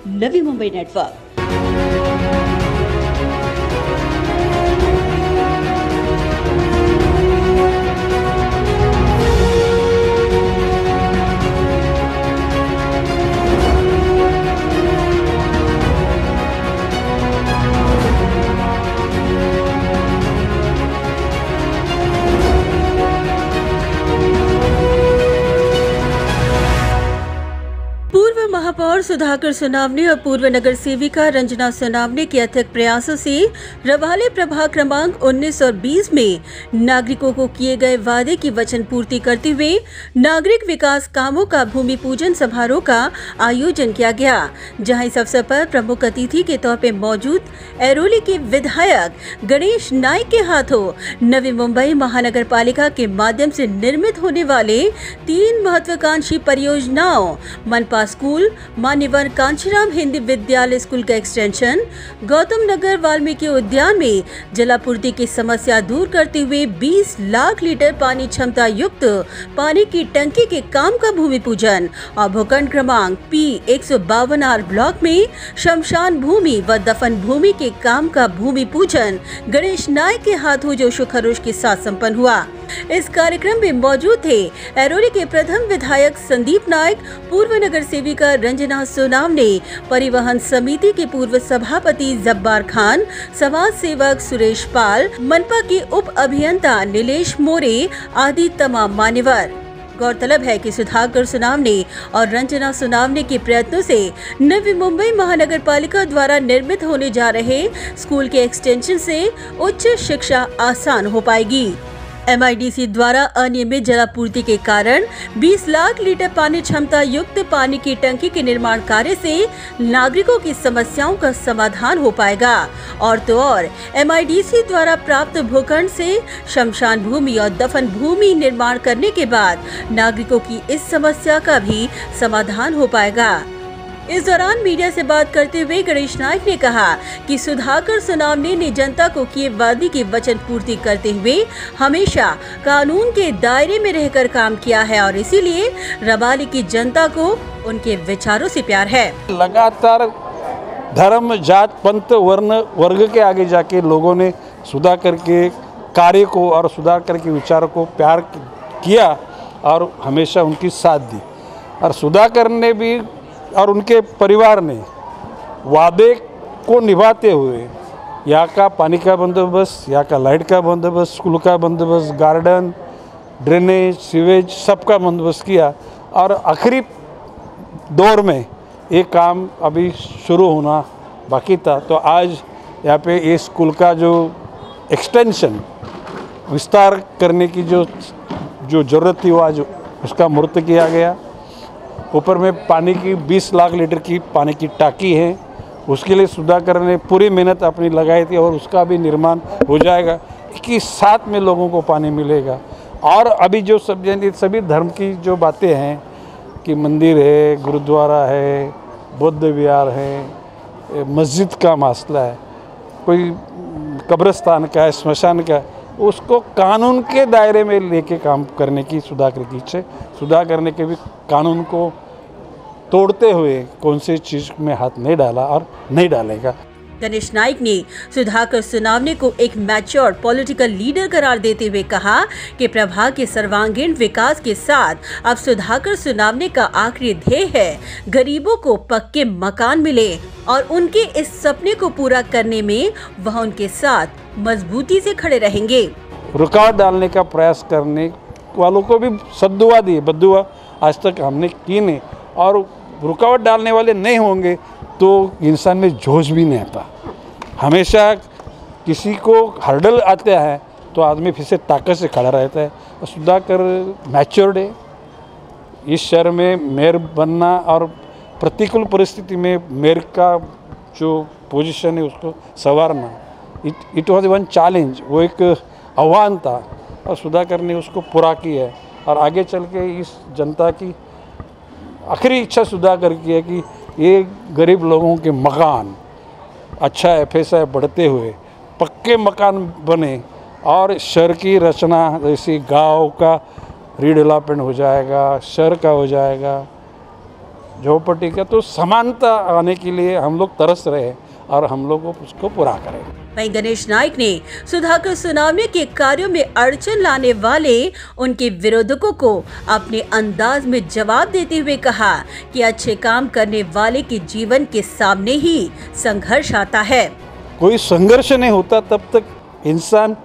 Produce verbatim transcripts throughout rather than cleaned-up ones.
Navi Mumbai network. महापौर सुधाकर सोनावने और पूर्व नगर सेविका रंजना सोनावने के अथक प्रयासों से रबाले प्रभाग क्रमांक उन्नीस और बीस में नागरिकों को किए गए वादे की वचन पूर्ति करते हुए नागरिक विकास कामों का भूमि पूजन समारोह का आयोजन किया गया, जहां इस अवसर पर प्रमुख अतिथि के तौर पर मौजूद ऐरोली के विधायक गणेश नाइक के हाथों नवी मुंबई महानगर पालिका के माध्यम से निर्मित होने वाले तीन महत्वाकांक्षी परियोजनाओं मनपा स्कूल, मान्यवर कांचीराम हिंदी विद्यालय स्कूल का एक्सटेंशन, गौतम नगर वाल्मीकि उद्यान में जलापूर्ति की समस्या दूर करते हुए बीस लाख लीटर पानी क्षमता युक्त पानी की टंकी के काम का भूमि पूजन और भूखंड क्रमांक पी एक सौ बावन आर ब्लॉक में शमशान भूमि व दफन भूमि के काम का भूमि पूजन गणेश नाइक के हाथों जोशो खरोश के साथ संपन्न हुआ। इस कार्यक्रम में मौजूद थे ऐरोली के प्रथम विधायक संदीप नाइक, पूर्व नगर सेविका रंजना सोनावने, परिवहन समिति के पूर्व सभापति जब्बार खान, समाज सेवक सुरेश पाल, मनपा के उप अभियंता नीलेश मोरे आदि तमाम मान्यवर। गौरतलब है कि सुधाकर सोनावने और रंजना सोनावने के प्रयत्नों से नवी मुंबई महानगर पालिका द्वारा निर्मित होने जा रहे स्कूल के एक्सटेंशन से उच्च शिक्षा आसान हो पाएगी। एम आई डी सी द्वारा अनियमित जलापूर्ति के कारण बीस लाख लीटर पानी क्षमता युक्त पानी की टंकी के निर्माण कार्य से नागरिकों की समस्याओं का समाधान हो पाएगा। और तो और एम आई डी सी द्वारा प्राप्त भूखंड से शमशान भूमि और दफन भूमि निर्माण करने के बाद नागरिकों की इस समस्या का भी समाधान हो पाएगा। इस दौरान मीडिया से बात करते हुए गणेश नाइक ने कहा कि सुधाकर सोनावने ने जनता को किए वादे की वचन पूर्ति करते हुए हमेशा कानून के दायरे में रहकर काम किया है और इसीलिए रबाले की जनता को उनके विचारों से प्यार है। लगातार धर्म, जात, पंथ, वर्ण, वर्ग के आगे जाके लोगों ने सुधाकर के कार्य को और सुधाकर के विचारों को प्यार किया और हमेशा उनकी साथ दी। और सुधाकर ने भी और उनके परिवार ने वादे को निभाते हुए यहाँ का पानी का बंदोबस्त, यहाँ का लाइट का बंदोबस्त, स्कूल का बंदोबस्त, गार्डन, ड्रेनेज, सीवेज सबका बंदोबस्त किया। और आखिरी दौर में ये काम अभी शुरू होना बाकी था, तो आज यहाँ पे ये स्कूल का जो एक्सटेंशन विस्तार करने की जो जो ज़रूरत थी वो आज उसका मुहूर्त किया गया। ऊपर में पानी की बीस लाख लीटर की पानी की टाकी है, उसके लिए सुधाकर ने पूरी मेहनत अपनी लगाई थी और उसका भी निर्माण हो जाएगा कि साथ में लोगों को पानी मिलेगा। और अभी जो सब सभी धर्म की जो बातें हैं कि मंदिर है, गुरुद्वारा है, बौद्ध विहार है, मस्जिद का मसला है, कोई कब्रिस्तान का है, स्मशान का है, उसको कानून के दायरे में लेके काम करने की सुधाकर की इच्छा। सुधाकर ने कभी कानून को तोड़ते हुए कौन सी चीज़ में हाथ नहीं डाला और नहीं डालेगा। गणेश नाइक ने सुधाकर सोनावने को एक मैच्योर पॉलिटिकल लीडर करार देते हुए कहा कि प्रभाग के सर्वांगीण विकास के साथ अब सुधाकर सोनावने का आखिरी ध्येय है गरीबों को पक्के मकान मिले और उनके इस सपने को पूरा करने में वह उनके साथ मजबूती से खड़े रहेंगे। रुकावट डालने का प्रयास करने वालों को भी सद्दुआ दी, बद्दुआ आज तक हमने की नहीं, और रुकावट डालने वाले नहीं होंगे तो इंसान में जोश भी नहीं आता। हमेशा किसी को हर्डल आता है तो आदमी फिर से ताकत से खड़ा रहता है। और सुधाकर मैच्योर्ड है, इस शहर में मेयर बनना और प्रतिकूल परिस्थिति में मेयर का जो पोजीशन है उसको संवारना, it it was one challenge, वो एक आह्वान था और सुधाकर ने उसको पूरा किया है। और आगे चल के इस जनता की आखिरी इच्छा सुधाकर की है कि ये गरीब लोगों के मकान अच्छा एफ एस आई बढ़ते हुए पक्के मकान बने और शहर की रचना जैसे गांव का रीडेवलपमेंट हो जाएगा, शहर का हो जाएगा, झोपड़ी का, तो समानता आने के लिए हम लोग तरस रहे हैं और हम लोग उसको पूरा करेंगे। वहीं गणेश नाइक ने सुधाकर सोनावने के कार्यों में अड़चन लाने वाले उनके विरोधकों को अपने अंदाज में जवाब देते हुए कहा कि अच्छे काम करने वाले के जीवन के सामने ही संघर्ष आता है। कोई संघर्ष नहीं होता तब तक इंसान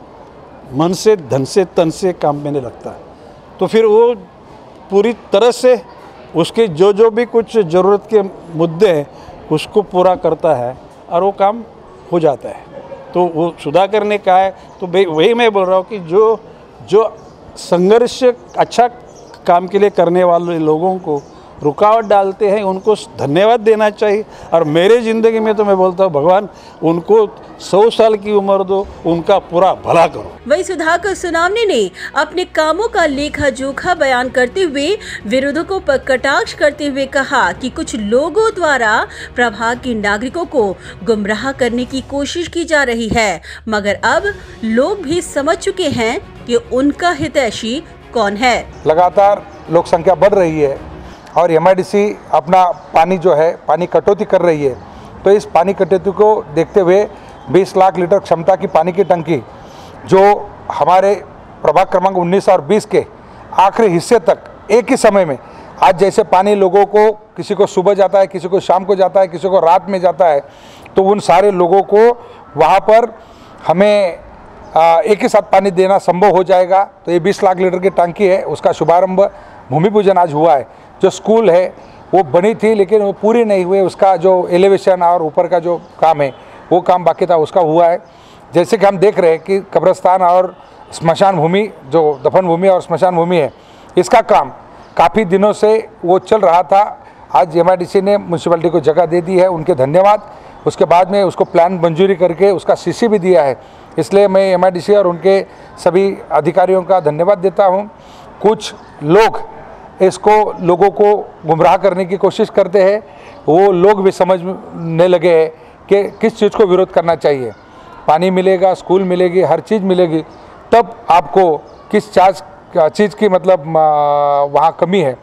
मन से, धन से, तन से काम में नहीं लगता, तो फिर वो पूरी तरह से उसके जो जो भी कुछ ज़रूरत के मुद्दे हैं उसको पूरा करता है और वो काम हो जाता है। तो वो सुधाकर ने कहा है, तो भाई वही मैं बोल रहा हूँ कि जो जो संघर्ष अच्छा काम के लिए करने वाले लोगों को रुकावट डालते हैं उनको धन्यवाद देना चाहिए। और मेरे ज़िंदगी में तो मैं बोलता हूँ भगवान उनको सौ साल की उम्र दो, उनका पूरा भला करो। वही सुधाकर सोनावने ने अपने कामों का लेखा जोखा बयान करते हुए विरोधकों पर कटाक्ष करते हुए कहा कि कुछ लोगों द्वारा प्रभाग के नागरिकों को गुमराह करने की कोशिश की जा रही है, मगर अब लोग भी समझ चुके हैं कि उनका हितैषी कौन है। लगातार लोक संख्या बढ़ रही है और एम आई डी सी अपना पानी जो है पानी कटौती कर रही है, तो इस पानी कटौती को देखते हुए बीस लाख लीटर क्षमता की पानी की टंकी जो हमारे प्रभाग क्रमांक उन्नीस और बीस के आखिरी हिस्से तक एक ही समय में, आज जैसे पानी लोगों को किसी को सुबह जाता है, किसी को शाम को जाता है, किसी को रात में जाता है, तो उन सारे लोगों को वहाँ पर हमें एक ही साथ पानी देना संभव हो जाएगा। तो ये बीस लाख लीटर की टंकी है, उसका शुभारंभ भूमि पूजन आज हुआ है। जो स्कूल है वो बनी थी लेकिन वो पूरी नहीं हुई, उसका जो एलिवेशन और ऊपर का जो काम है वो काम बाकी था, उसका हुआ है। जैसे कि हम देख रहे हैं कि कब्रिस्तान और स्मशान भूमि, जो दफन भूमि और स्मशान भूमि है, इसका काम काफ़ी दिनों से वो चल रहा था। आज एम आई डी सी ने म्यूनसिपैलिटी को जगह दे दी है, उनके धन्यवाद। उसके बाद में उसको प्लान मंजूरी करके उसका सी सी भी दिया है, इसलिए मैं एम आई डी सी और उनके सभी अधिकारियों का धन्यवाद देता हूँ। कुछ लोग इसको लोगों को गुमराह करने की कोशिश करते हैं, वो लोग भी समझने लगे हैं कि किस चीज़ को विरोध करना चाहिए। पानी मिलेगा, स्कूल मिलेगी, हर चीज़ मिलेगी, तब आपको किस चार्ज चीज़ की मतलब वहाँ कमी है।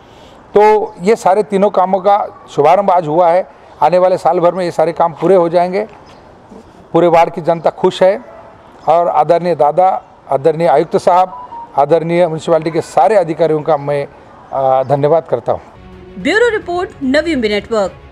तो ये सारे तीनों कामों का शुभारंभ आज हुआ है। आने वाले साल भर में ये सारे काम पूरे हो जाएंगे। पूरे वार्ड की जनता खुश है और आदरणीय दादा, आदरणीय आयुक्त साहब, आदरणीय म्यूनसिपैलिटी के सारे अधिकारियों का मैं धन्यवाद करता हूँ। ब्यूरो रिपोर्ट, नवी इंडिया नेटवर्क।